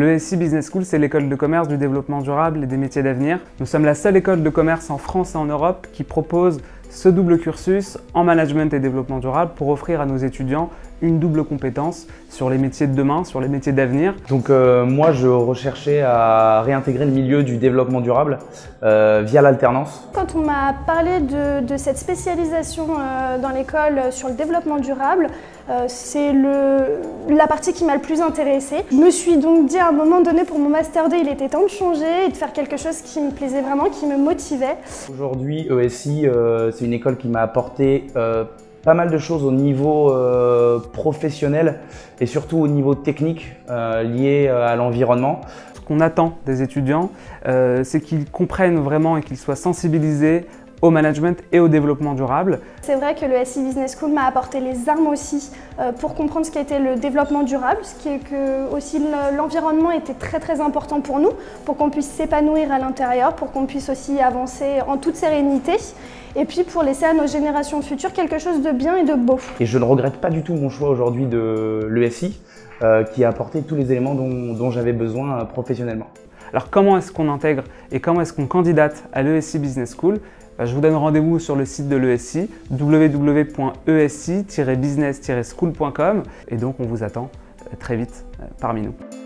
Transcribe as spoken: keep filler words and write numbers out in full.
L'E S I Business School, c'est l'école de commerce du développement durable et des métiers d'avenir. Nous sommes la seule école de commerce en France et en Europe qui propose ce double cursus en management et développement durable pour offrir à nos étudiants une double compétence sur les métiers de demain, sur les métiers d'avenir. Donc euh, moi, je recherchais à réintégrer le milieu du développement durable euh, via l'alternance. Quand on m'a parlé de, de cette spécialisation euh, dans l'école sur le développement durable, euh, c'est la partie qui m'a le plus intéressée. Je me suis donc dit à un moment donné pour mon Master deux, il était temps de changer et de faire quelque chose qui me plaisait vraiment, qui me motivait. Aujourd'hui, E S I, euh, c'est une école qui m'a apporté euh, pas mal de choses au niveau euh, professionnel et surtout au niveau technique euh, lié à l'environnement. Ce qu'on attend des étudiants, euh, c'est qu'ils comprennent vraiment et qu'ils soient sensibilisés au management et au développement durable. C'est vrai que le S I Business School m'a apporté les armes aussi euh, pour comprendre ce qu'était le développement durable, ce qui est que aussi l'environnement était très très important pour nous, pour qu'on puisse s'épanouir à l'intérieur, pour qu'on puisse aussi avancer en toute sérénité et puis pour laisser à nos générations futures quelque chose de bien et de beau. Et je ne regrette pas du tout mon choix aujourd'hui de l'E S I euh, qui a apporté tous les éléments dont, dont j'avais besoin euh, professionnellement. Alors comment est-ce qu'on intègre et comment est-ce qu'on candidate à l'E S I Business School? Je vous donne rendez-vous sur le site de l'E S I, w w w point e s i tiret business tiret school point com, et donc on vous attend très vite parmi nous.